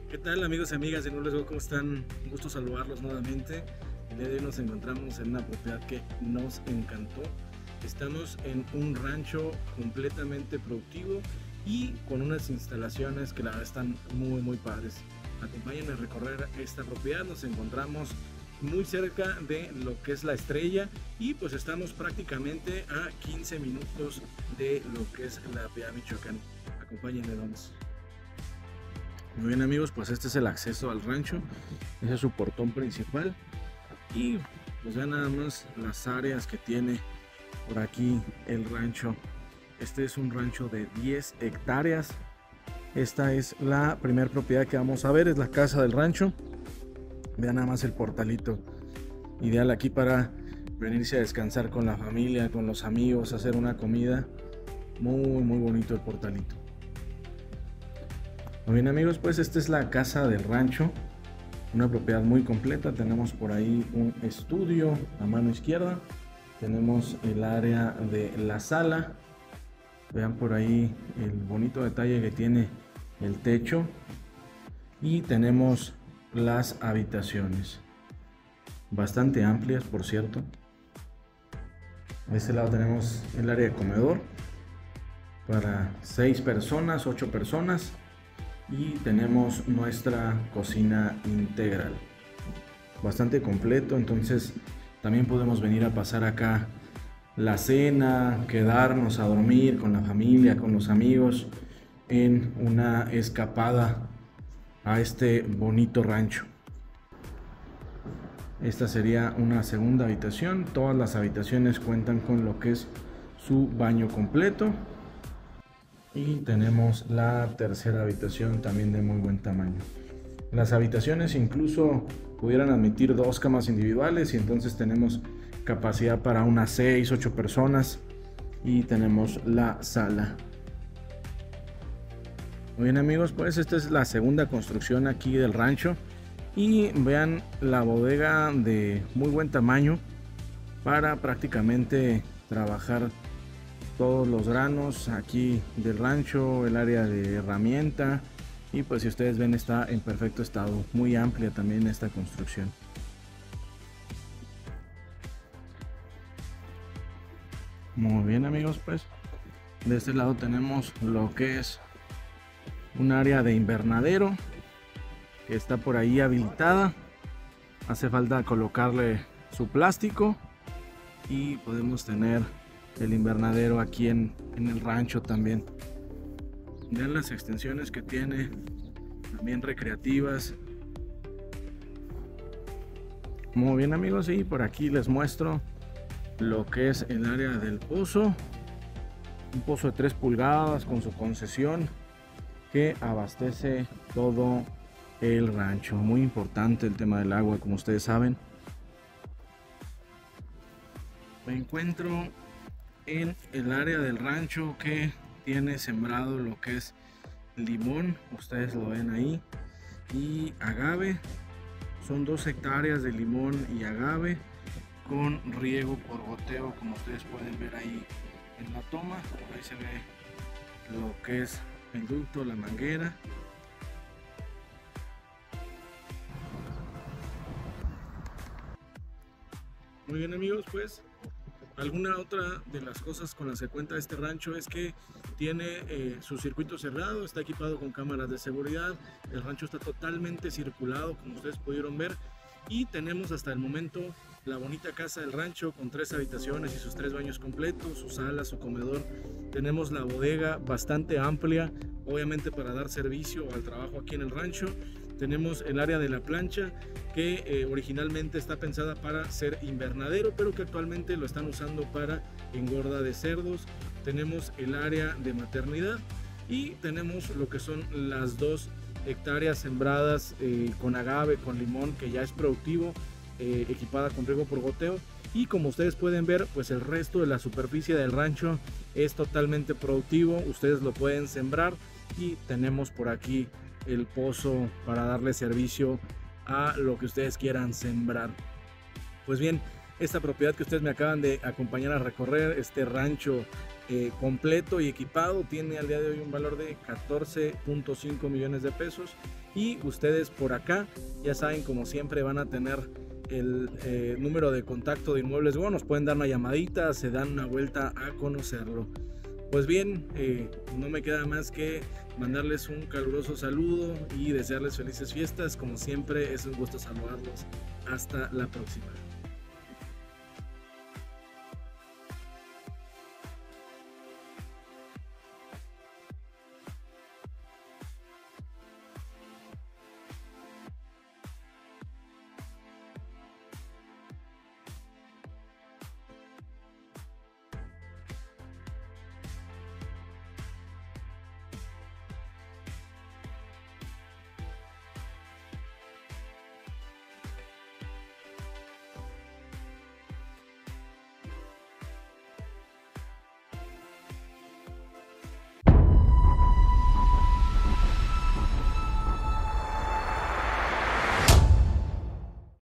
¿Qué tal, amigos y amigas de Nobles? ¿Cómo están? Un gusto saludarlos nuevamente. El día de hoy nos encontramos en una propiedad que nos encantó. Estamos en un rancho completamente productivo y con unas instalaciones que la verdad están muy padres. Acompáñenme a recorrer esta propiedad. Nos encontramos muy cerca de lo que es La Estrella y pues estamos prácticamente a 15 minutos de lo que es la Piedad, Michoacán. Acompáñenme, vamos. Muy bien, amigos, pues este es el acceso al rancho. Ese es su portón principal y pues vean nada más las áreas que tiene por aquí el rancho. Este es un rancho de 10 hectáreas. Esta es la primera propiedad que vamos a ver, es la casa del rancho. Vean nada más el portalito, ideal aquí para venirse a descansar con la familia, con los amigos, hacer una comida. Muy bonito el portalito. Muy bien, amigos, pues esta es la casa del rancho, una propiedad muy completa. Tenemos por ahí un estudio a mano izquierda, tenemos el área de la sala. Vean por ahí el bonito detalle que tiene el techo y tenemos las habitaciones bastante amplias, por cierto. De este lado tenemos el área de comedor para 6 personas, 8 personas. Y tenemos nuestra cocina integral, bastante completo. Entonces también podemos venir a pasar acá la cena, quedarnos a dormir con la familia, con los amigos, en una escapada a este bonito rancho. Esta sería una segunda habitación. Todas las habitaciones cuentan con lo que es su baño completo. Y tenemos la tercera habitación también de muy buen tamaño. Las habitaciones incluso pudieran admitir 2 camas individuales y entonces tenemos capacidad para unas 6, 8 personas. Y tenemos la sala. Muy bien, amigos, pues esta es la segunda construcción aquí del rancho. Y vean la bodega de muy buen tamaño para prácticamente trabajar todos los granos aquí del rancho, el área de herramienta. Y pues si ustedes ven, está en perfecto estado, muy amplia también esta construcción. Muy bien, amigos, pues de este lado tenemos lo que es un área de invernadero que está por ahí habilitada. Hace falta colocarle su plástico y podemos tener el invernadero aquí en el rancho también. Vean las extensiones que tiene, también recreativas. Muy bien, amigos, y por aquí les muestro lo que es el área del pozo. Un pozo de 3 pulgadas con su concesión que abastece todo el rancho. Muy importante el tema del agua, como ustedes saben. Me encuentro en el área del rancho que tiene sembrado lo que es limón, ustedes lo ven ahí, y agave. Son 2 hectáreas de limón y agave con riego por goteo, como ustedes pueden ver ahí en la toma. Por ahí se ve lo que es el ducto, la manguera. Muy bien, amigos, pues alguna otra de las cosas con las que cuenta este rancho es que tiene su circuito cerrado, está equipado con cámaras de seguridad. El rancho está totalmente circulado, como ustedes pudieron ver, y tenemos hasta el momento la bonita casa del rancho con 3 habitaciones y sus 3 baños completos, su sala, su comedor. Tenemos la bodega bastante amplia, obviamente para dar servicio al trabajo aquí en el rancho. Tenemos el área de la plancha que originalmente está pensada para ser invernadero, pero que actualmente lo están usando para engorda de cerdos. Tenemos el área de maternidad y tenemos lo que son las 2 hectáreas sembradas con agave, con limón, que ya es productivo, equipada con riego por goteo. Y como ustedes pueden ver, pues el resto de la superficie del rancho es totalmente productivo. Ustedes lo pueden sembrar y tenemos por aquí el pozo para darle servicio a lo que ustedes quieran sembrar. Pues bien, esta propiedad que ustedes me acaban de acompañar a recorrer, este rancho completo y equipado. Tiene al día de hoy un valor de 14.5 millones de pesos, y ustedes por acá ya saben, como siempre, van a tener el número de contacto de Inmuebles Go. Nos pueden dar una llamadita, se dan una vuelta a conocerlo. Pues bien, no me queda más que mandarles un caluroso saludo y desearles felices fiestas. Como siempre, es un gusto saludarlos. Hasta la próxima.